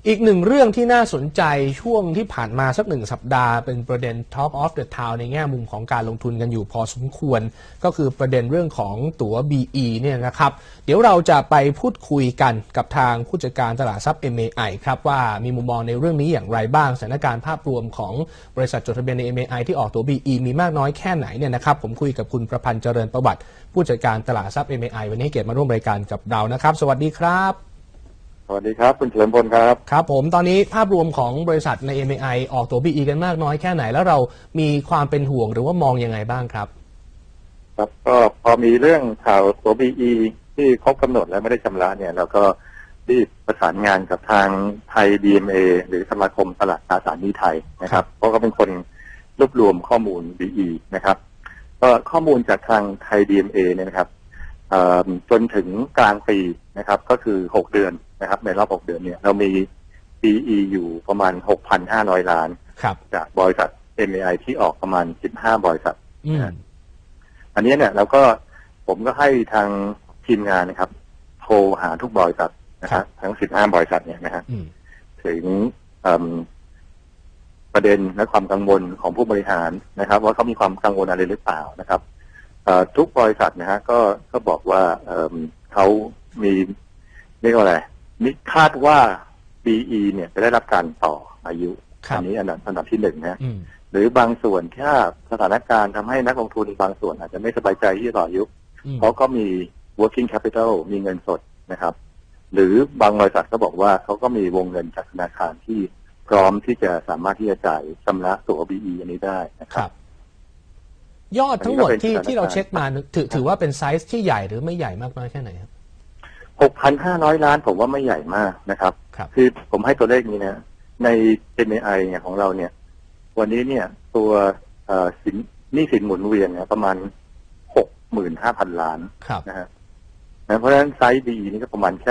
อีกหนึ่งเรื่องที่น่าสนใจช่วงที่ผ่านมาสัก1 สัปดาห์เป็นประเด็น Talk of the Town ในแง่มุมของการลงทุนกันอยู่พอสมควรก็คือประเด็นเรื่องของตั๋ว BE เนี่ยนะครับเดี๋ยวเราจะไปพูดคุยกันกับทางผู้จัดการตลาดทรัพย์ MAI ครับว่ามีมุมมองในเรื่องนี้อย่างไรบ้างสถานการณ์ภาพรวมของบริษัทจดทะเบียนใน MAI ที่ออกตั๋ว BE มีมากน้อยแค่ไหนเนี่ยนะครับผมคุยกับคุณประพันธ์เจริญประวัติผู้จัดการตลาดทรัพย์ MAI วันนี้เกียรติมาร่วมรายการกับเรานะครับสวัสดีครับสวัสดีครับคุณเฉลิมพลครับครับผมตอนนี้ภาพรวมของบริษัทใน MAI ออกตั๋ว BE กันมากน้อยแค่ไหนแล้วเรามีความเป็นห่วงหรือว่ามองยังไงบ้างครับครับก็พอมีเรื่องข่าวตั๋ว BE ที่ครบกำหนดและไม่ได้ชำระเนี่ยเราก็รีบประสานงานกับทางไทย DMA หรือสมาคมตลาดตราสารหนี้ไทยนะครับเพราะก็เป็นคนรวบรวมข้อมูล BE นะครับก็ข้อมูลจากทางไทย DMA เนี่ยนะครับจนถึงกลางปีนะครับก็คือ6 เดือนนะครับในรอบ6 เดือนเนี่ยเรามี BE อยู่ประมาณ 6,500 ล้านจากบริษัท MAI ที่ออกประมาณ15 บริษัทอันนี้เนี่ยเราก็ผมก็ให้ทางทีมงานนะครับโทรหาทุกบริษัทนะครับทั้ง15 บริษัทเนี่ยนะฮะถึงประเด็นและความกังวลของผู้บริหารนะครับว่าเขามีความกังวลอะไรหรือเปล่านะครับทุกบริษัทนะฮะก็บอกว่าเขามีเรียกว่าอะไรคาดว่า BE เนี่ยจะได้รับการต่ออายุอันนี้อันดับที่1นะหรือบางส่วนถ้าสถานการณ์ทำให้นักลงทุนบางส่วนอาจจะไม่สบายใจที่จะต่ออายุเพราะก็มี working capital มีเงินสดนะครับหรือบางบริษัทก็บอกว่าเขาก็มีวงเงินจากธนาคารที่พร้อมที่จะสามารถที่จะจ่ายชำระตั๋ว BE อันนี้ได้นะครับยอดทั้งหมดที่เราเช็คมาถือว่าเป็นไซส์ที่ใหญ่หรือไม่ใหญ่มากน้อยแค่ไหนครับ 6,500 ล้านผมว่าไม่ใหญ่มากนะครับคือผมให้ตัวเลขนี้นะใน MAI เนี่ยของเราเนี่ยวันนี้เนี่ยตัวหนี้สินหมุนเวียนเนี่ยประมาณ 65,000 ล้านนะฮะเพราะฉะนั้นไซส์ BE นี่ก็ประมาณแค่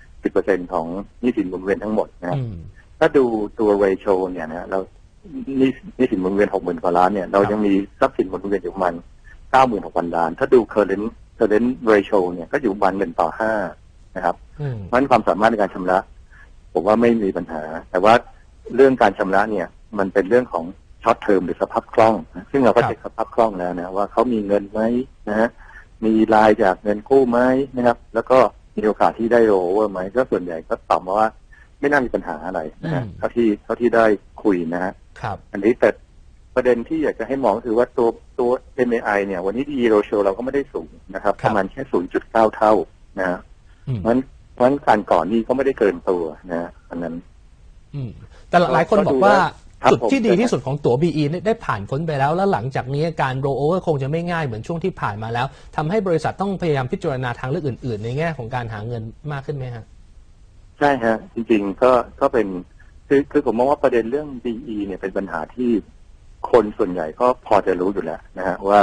10% ของหนี้สินหมุนเวียนทั้งหมดนะครับถ้าดูตัว ratio เนี่ยนะเรานี่สินหมุนเวียน 60,000 กว่าล้านเนี่ยเรายังมีทรัพย์สินหมุนเวียนอยู่ประมาณ 96,000 ล้านถ้าดู current ratio เนี่ยก็อยู่ประมาณ1 ต่อ 5นะครับเพราะฉะนั้นความสามารถในการชำระผมว่าไม่มีปัญหาแต่ว่าเรื่องการชำระเนี่ยมันเป็นเรื่องของ short term หรือสภาพคล่องซึ่งเราก็เช็คสภาพคล่องแล้วนะว่าเขามีเงินไหมนะฮะมีรายจากเงินกู้ไหมนะครับแล้วก็มีโอกาสที่ได้โรเวอร์ไหมก็ส่วนใหญ่ก็ตอบมาว่าไม่น่ามีปัญหาอะไรนะฮะเท่าที่ได้คุยนะฮะอันนี้แต่ประเด็นที่อยากจะให้มองคือว่าตัว MAI เนี่ยวันนี้ DE ratio เราก็ไม่ได้สูงนะครับประมาณแค่ 0.9 เท่านะฮะเพราะฉะนั้นการก่อนนี้ก็ไม่ได้เกินตัวนะอันนั้นแต่หลายคนบอกว่าจุดที่ดีที่สุดของตั๋ว BE ได้ผ่านพ้นไปแล้วแล้วหลังจากนี้การ roll over คงจะไม่ง่ายเหมือนช่วงที่ผ่านมาแล้วทำให้บริษัทต้องพยายามพิจารณาทางเลือกอื่นๆในแง่ของการหาเงินมากขึ้นไหมฮะใช่ฮะจริงๆก็เป็นคือผมมองว่าประเด็นเรื่อง DE เนี่ยเป็นปัญหาที่คนส่วนใหญ่ก็พอจะรู้อยู่แล้วนะฮะว่า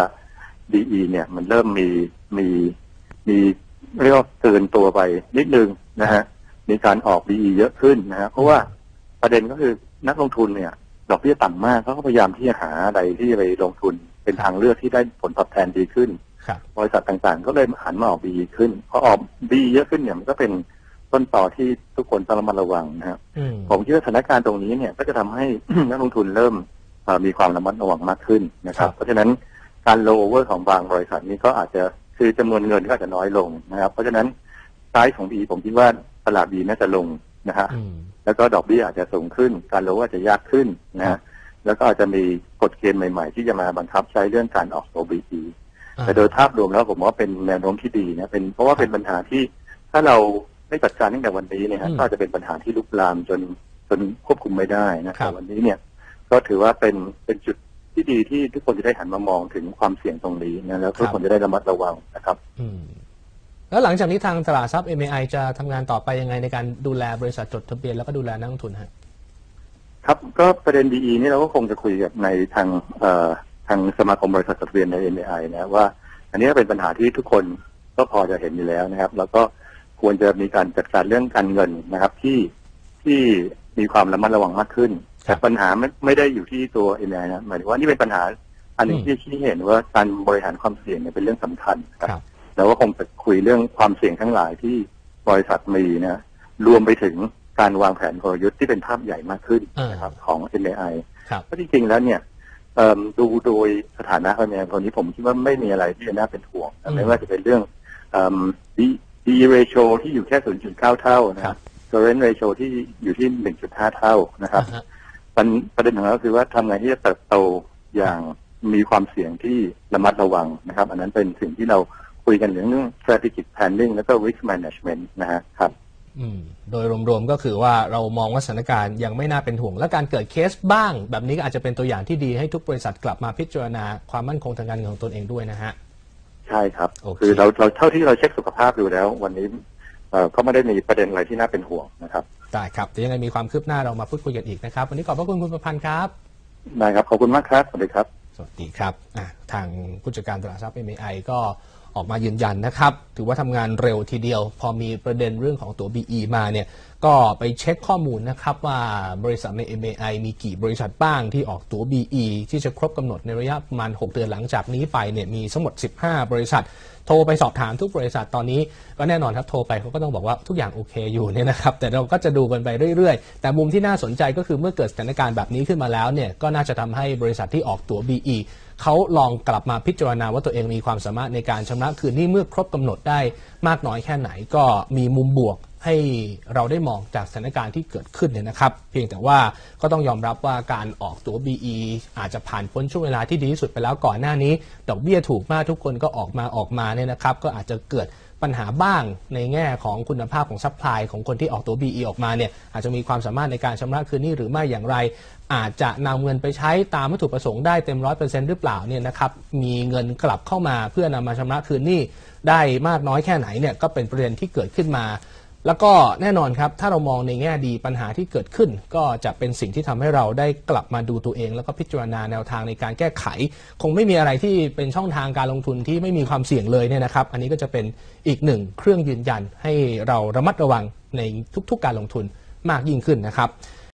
DE เนี่ยมันเริ่มมีเรียกว่าเกินตัวไปนิดนึงนะฮะมีการออก DE เยอะขึ้นนะฮะเพราะว่าประเด็นก็คือนักลงทุนเนี่ยดอกเบี้ยต่ำมากเขาก็พยายามที่จะหาอะไรที่จะไปลงทุนเป็นทางเลือกที่ได้ผลตอบแทนดีขึ้นบริษัทต่างๆก็เลยหันมาออก DE ขึ้นพอออก DE เยอะขึ้นเนี่ยมันก็เป็นต้นต่อที่ทุกคนต้องระมัดระวังนะครับผมคิดว่าสถานการณ์ตรงนี้เนี่ยก็จะทำให้ นักลงทุนเริ่มมีความระมัดระวังมากขึ้นนะครับเพราะฉะนั้นการโลเวอร์ของบางบริษัทนี้ก็อาจจะคือจำนวนเงินก็อาจจะน้อยลงนะครับเพราะฉะนั้นไซส์ของ B ผมคิดว่าตลาด B น่าจะลงนะฮะแล้วก็ดอกเบี้ยอาจจะสูงขึ้นการโลอาจจะยากขึ้นนะฮะแล้วก็อาจจะมีกฎเกณฑ์ใหม่ๆที่จะมาบังคับใช้เรื่องการออกตัว BE แต่โดยภาพรวมแล้วผมว่าเป็นแนวโน้มที่ดีนะเป็นเพราะว่าเป็นปัญหาที่ถ้าเราไม่จัดการตั้งแต่วันนี้เนี่ยก็จะเป็นปัญหาที่ลุกลามจนควบคุมไม่ได้นะครับวันนี้เนี่ยก็ถือว่าเป็นจุดที่ดีที่ทุกคนจะได้หันมามองถึงความเสี่ยงตรงนี้นะแล้วทุกคนจะได้ระมัดระวังนะครับแล้วหลังจากนี้ทางตลาดทรัพย์ MAI จะทำงานต่อไปยังไงในการดูแลบริษัทจดทะเบียนแล้วก็ดูแลนักลงทุนครับก็ประเด็น DE นี่เราก็คงจะคุยกับในทางสมาคมบริษัทจดทะเบียนใน MAI นะว่าอันนี้เป็นปัญหาที่ทุกคนก็พอจะเห็นอยู่แล้วนะครับแล้วก็ควรจะมีการจัดการเรื่องการเงินนะครับที่มีความระมัดระวังมากขึ้นแต่ปัญหาไม่ได้อยู่ที่ตัว MAI นะหมายถึงว่านี่เป็นปัญหาอันหนึ่งที่เห็นว่าการบริหารความเสี่ยงเนี่ยเป็นเรื่องสำคัญครับแล้วก็คงจะคุยเรื่องความเสี่ยงทั้งหลายที่บริษัทมีนะรวมไปถึงการวางแผนกลยุทธ์ที่เป็นภาพใหญ่มากขึ้นนะครับของ MAI เพราะจริงๆแล้วเนี่ยดูโดยสถานะของ MAI ตอนนี้ผมคิดว่าไม่มีอะไรที่จะน่าเป็นห่วงไม่ว่าจะเป็นเรื่องD ratio ที่อยู่แค่ 0.9 เท่านะครับ current ratio ที่อยู่ที่ 1.5 เท่านะครับประเด็นของเราคือว่าทำไงที่จะเติบโตอย่างมีความเสี่ยงที่ระมัดระวังนะครับอันนั้นเป็นสิ่งที่เราคุยกันเรื่อง strategic planning แล้วก็ risk management นะครับโดยรวมๆก็คือว่าเรามองว่าสถานการณ์ยังไม่น่าเป็นห่วงและการเกิดเคสบ้างแบบนี้ก็อาจจะเป็นตัวอย่างที่ดีให้ทุกบริษัทกลับมาพิจารณาความมั่นคงทางการเงินของตนเองด้วยนะฮะใช่ครับคือเราเท่าที่เราเช็คสุขภาพดูแล้ววันนี้ก็ไม่ได้มีประเด็นอะไรที่น่าเป็นห่วงนะครับได้ครับเดี๋ยวยังไงมีความคืบหน้าเรามาพูดคุยกันอีกนะครับวันนี้ขอบพระคุณคุณประพันธ์ครับได้ครับขอบคุณมากครับสวัสดีครับสวัสดีครับทางผู้จัดการตลาดทรัพย์ MAI ก็ออกมายืนยันนะครับถือว่าทำงานเร็วทีเดียวพอมีประเด็นเรื่องของตัว BE มาเนี่ยก็ไปเช็คข้อมูลนะครับว่าบริษัทใน MAI มีกี่บริษัทบ้างที่ออกตัว BE ที่จะครบกำหนดในระยะประมาณ6 เดือนหลังจากนี้ไปเนี่ยมีทั้งหมด15บริษัทโทรไปสอบถามทุกบริษัทตอนนี้ก็แน่นอนครับโทรไปเขาก็ต้องบอกว่าทุกอย่างโอเคอยู่เนี่ยนะครับแต่เราก็จะดูกันไปเรื่อยๆแต่มุมที่น่าสนใจก็คือเมื่อเกิดสถานการณ์แบบนี้ขึ้นมาแล้วเนี่ยก็น่าจะทำให้บริษัทที่ออกตัว BE เขาลองกลับมาพิจารณาว่าตัวเองมีความสามารถในการชำระคืนหนี้เมื่อครบกำหนดได้มากน้อยแค่ไหนก็มีมุมบวกให้เราได้มองจากสถานการณ์ที่เกิดขึ้นเนี่ยนะครับเพียงแต่ว่าก็ต้องยอมรับว่าการออกตัว BE อาจจะผ่านพ้นช่วงเวลาที่ดีที่สุดไปแล้วก่อนหน้านี้ดอกเบี้ยถูกมากทุกคนก็ออกมาเนี่ยนะครับก็อาจจะเกิดปัญหาบ้างในแง่ของคุณภาพของซัพพลายของคนที่ออกตัว BE ออกมาเนี่ยอาจจะมีความสามารถในการชำระคืนหนี้หรือไม่อย่างไรอาจจะนำเงินไปใช้ตามวัตถุประสงค์ได้เต็ม 100% หรือเปล่าเนี่ยนะครับมีเงินกลับเข้ามาเพื่อนำมาชำระคืนหนี้ได้มากน้อยแค่ไหนเนี่ยก็เป็นประเด็นที่เกิดขึ้นมาแล้วก็แน่นอนครับถ้าเรามองในแง่ดีปัญหาที่เกิดขึ้นก็จะเป็นสิ่งที่ทำให้เราได้กลับมาดูตัวเองแล้วก็พิจารณาแนวทางในการแก้ไขคงไม่มีอะไรที่เป็นช่องทางการลงทุนที่ไม่มีความเสี่ยงเลยเนี่ยนะครับอันนี้ก็จะเป็นอีกหนึ่งเครื่องยืนยันให้เราระมัดระวังในทุกๆการลงทุนมากยิ่งขึ้นนะครับ